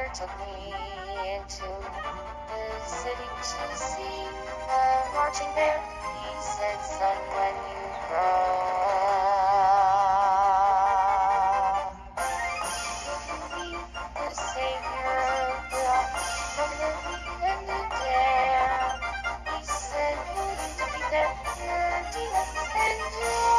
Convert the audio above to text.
father took me into the city to see the marching band. He said, son, when you grow up, you'll be the savior of the permanently and the damned. He said, will you defeat their demons and